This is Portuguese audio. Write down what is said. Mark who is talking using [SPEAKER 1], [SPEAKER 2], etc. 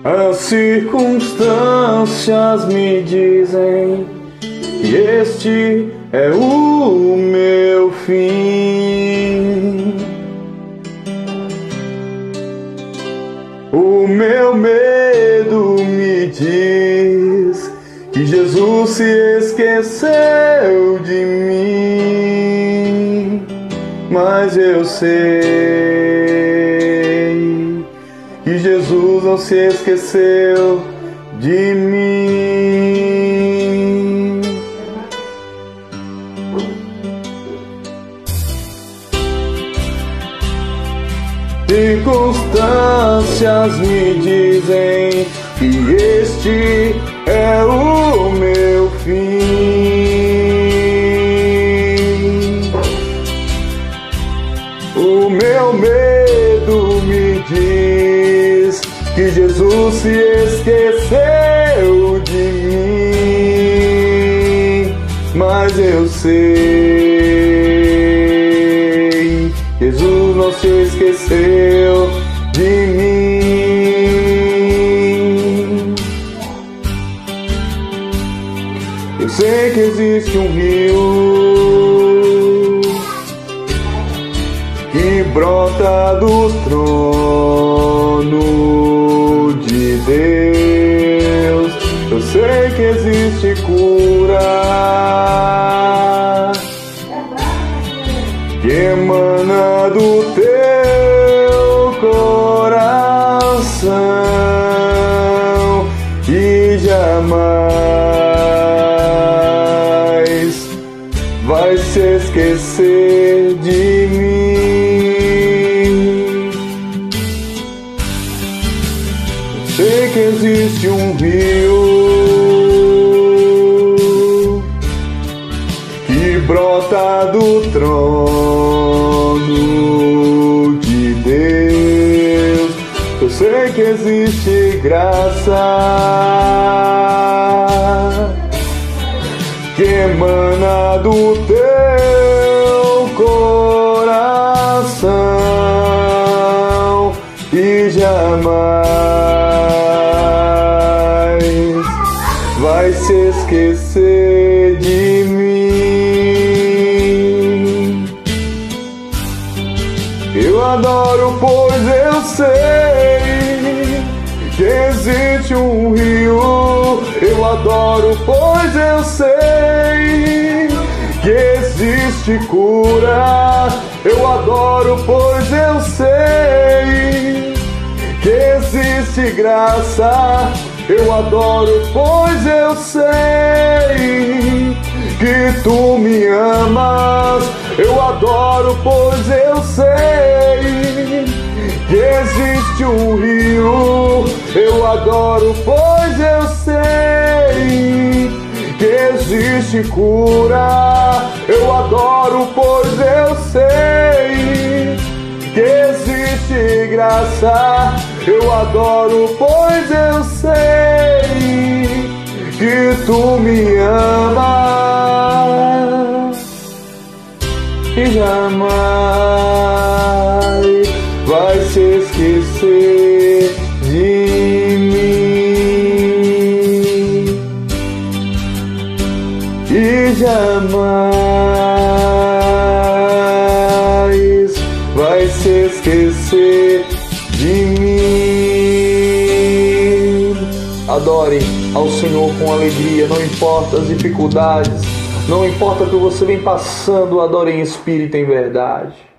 [SPEAKER 1] As circunstâncias me dizem que este é o meu fim. O meu medo me diz que Jesus se esqueceu de mim, mas eu sei que Jesus não se esqueceu de mim. Circunstâncias me dizem que este é o meu fim. O meu medo me diz que Jesus se esqueceu de mim, mas eu sei, Jesus não se esqueceu de mim. Eu sei que existe um rio que brota do trono de Deus. Eu sei que existe cura que emana do teu coração e jamais vai se esquecer de mim. Sei que existe um rio que brota do trono de Deus. Eu sei que existe graça que emana do teu coração e jamais vai se esquecer de mim. Eu adoro, pois eu sei que existe um rio. Eu adoro, pois eu sei que existe cura. Eu adoro, pois eu sei que existe graça. Eu adoro, pois eu sei que tu me amas. Eu adoro, pois eu sei que existe um rio. Eu adoro, pois eu sei que existe cura. Eu adoro, pois eu sei que existe graça. Eu adoro, pois eu sei que tu me amas e jamais vai se esquecer de mim e jamais vai se esquecer de mim. Adore ao Senhor com alegria, não importa as dificuldades, não importa o que você vem passando, adore em espírito e em verdade.